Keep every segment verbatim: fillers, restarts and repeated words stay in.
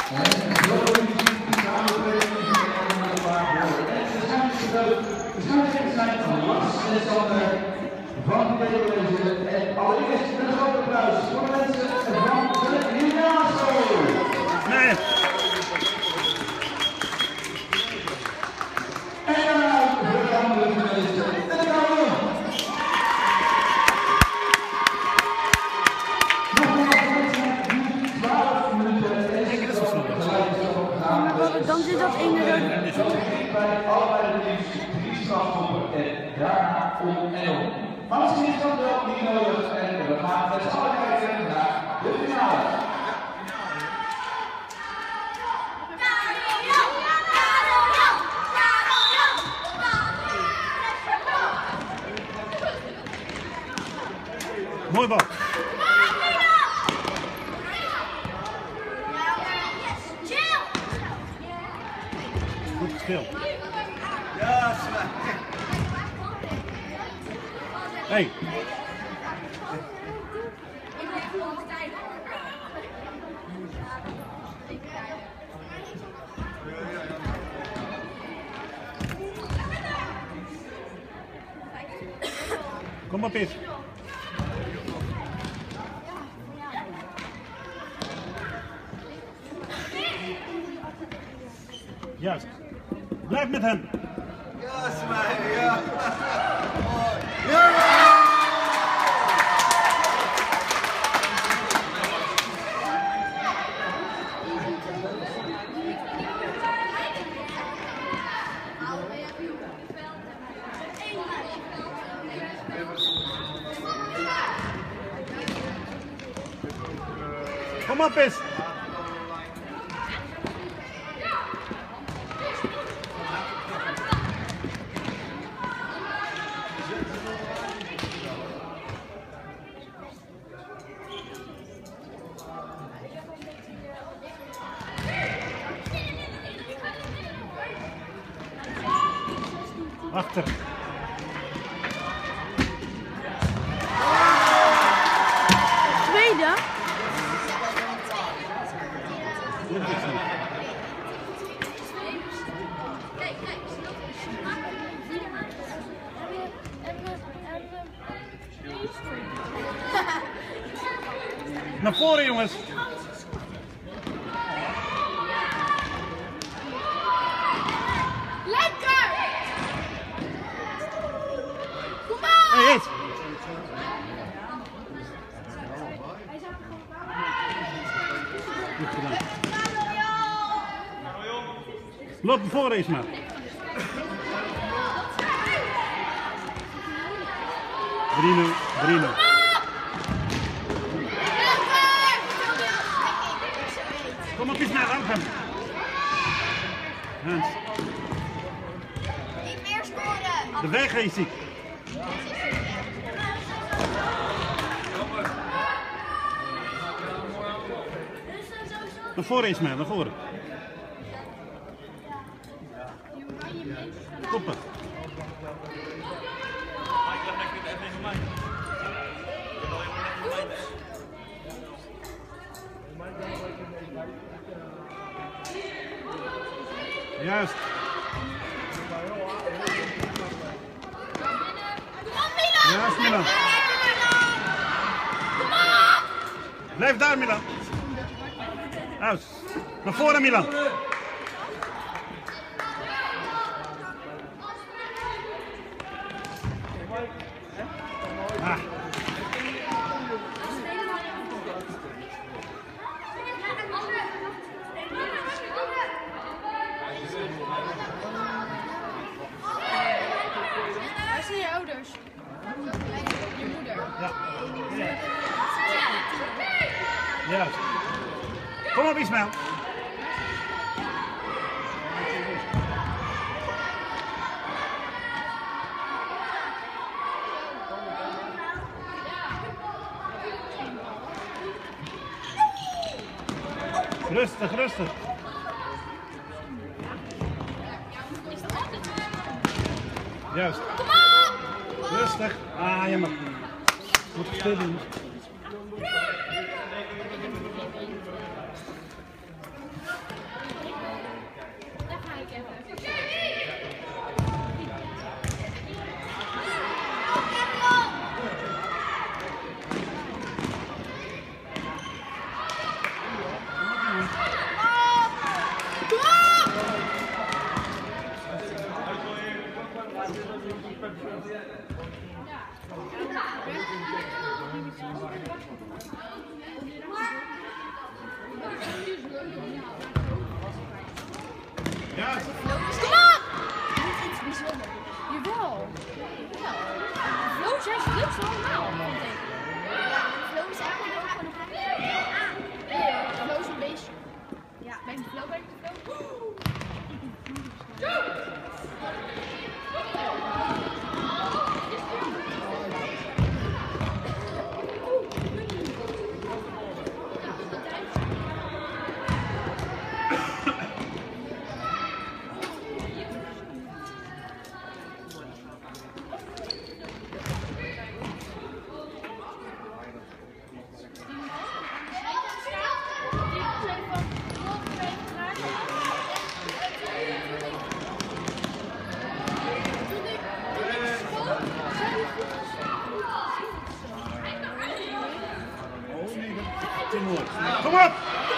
Van deze en allereerst een grote applaus voor de mensen van de gymnasium. Nee. En daarna voor de andere mensen en de kamer. Nog twaalf minuten en dan zit dat ene rode. bij allebei de teams drie strafschoppen en daarna om en om. Maar misschien is dat wel niet nodig en we gaan met z'n allen kijken naar de finale. Mooi bal. Goed gespeeld. Ja, hey. Kom op eens. Juist. Blijf met hem. Ja, Smijl, ja. Ja! Kom op eens. Achter. Tweede. Naar voren, jongens. Lekker! Kom maar! Hey, eens. Goed gedaan. Loop naar voren eens maar. drie nul, drie nul. Kom op eens naar Arnhem. Hans. Niet meer scoren! De weg is ziek. Naar voren eens maar, naar voren. Koppen. Juist. Juist, Milan. Blijf daar, Milan. Uit. Naar voren, Milan. Ah. Waar zijn je ouders? Je moeder. Ja. Juist. Kom op, Ismaël. Rustig, rustig. Juist. Rustig. Ah, jammer. Goed gespeeld, jongens. Juist. Kom op! Niet iets bijzonders. Jawel. Jawel. Flow zijn ze lukt allemaal, vind ik. Ja, Flow is eigenlijk ook gewoon een beetje. Nee, Flow is een beetje. Ja, ben je Flow, ben je Flow? Kom op!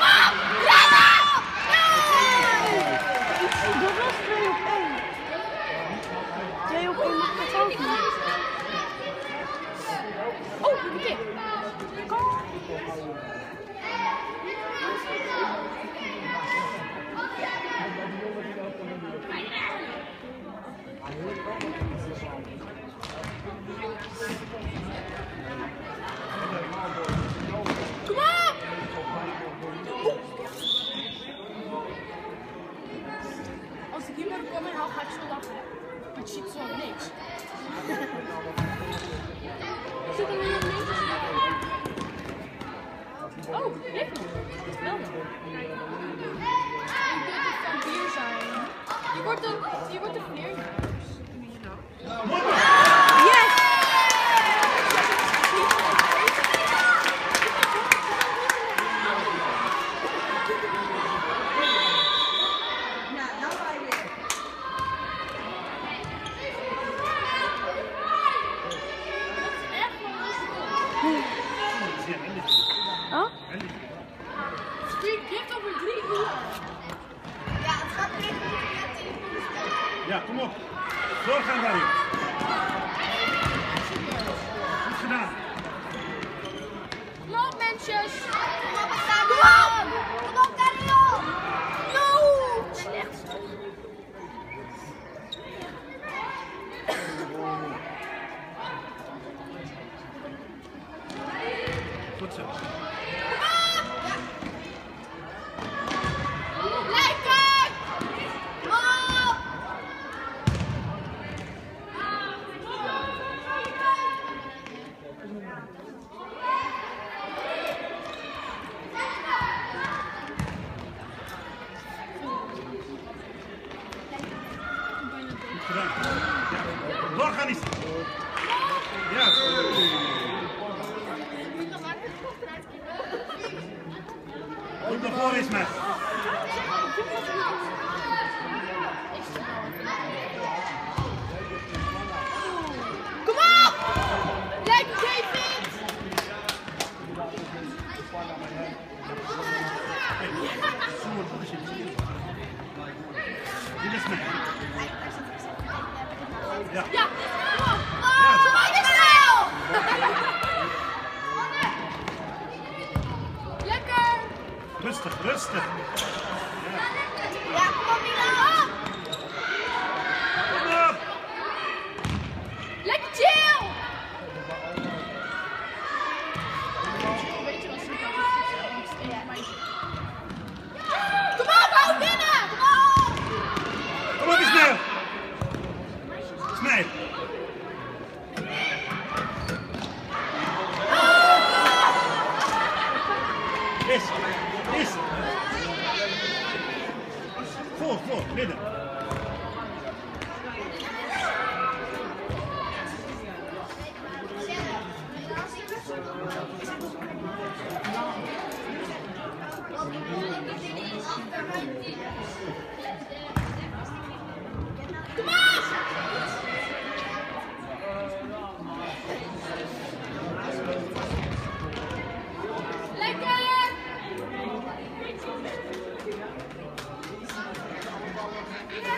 Dat was twee op één. twee op één mag dat ook niet. Oh, een keer. Als ik hier naar de kamer haal, ga ik zo lachen. Je ziet zo niks. Zit er weer niks? Oh, dit nog. Wel nog. Je kunt een vampier zijn. Je wordt een, je wordt een vleermuis. Yes! Oh? Street gift over drie uur. Ja, het gaat weer Ja, kom op. Doorgaan daarin. Goed gedaan. Kom op, mensjes. Kom op, Daniel. Kom op, Daniel. No. Slecht. Goed zo. Lekker. Oh. Goed gedaan. Ja. Doorgaan is. Ja. Goed naar voren is met. Kom op. Lekker, David. Dit is mee. Ja. Ja, kom op. Oh, zo maak je snel. Lekker. Rustig, rustig. Ja, kom op, Mila. Kom op. Lekker chill. Weet je wat ze Kom op, hou binnen. Kom op. Kom op, Ismaël. Ismaël. Is, is. Voor, voor, midden. Lekker.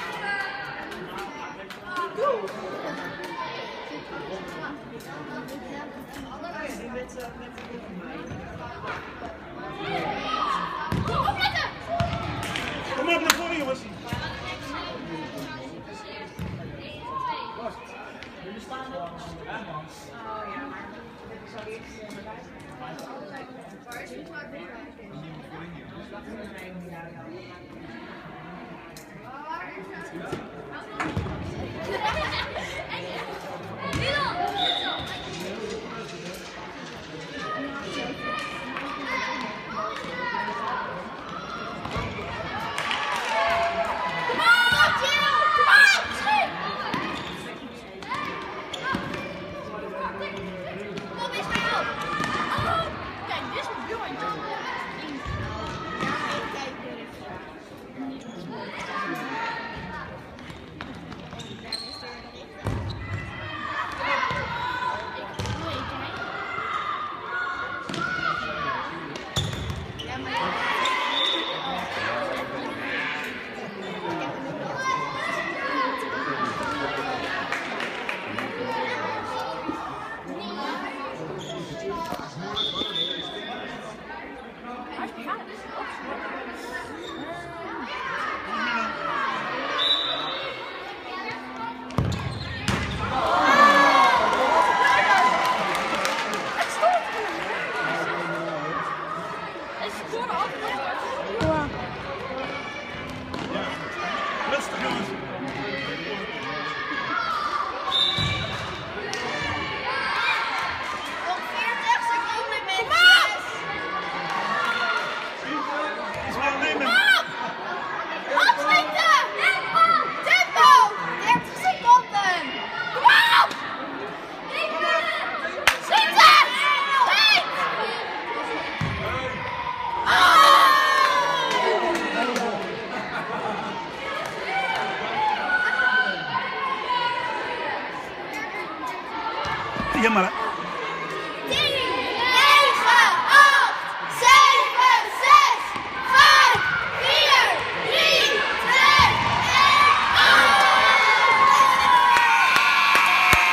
Llámala.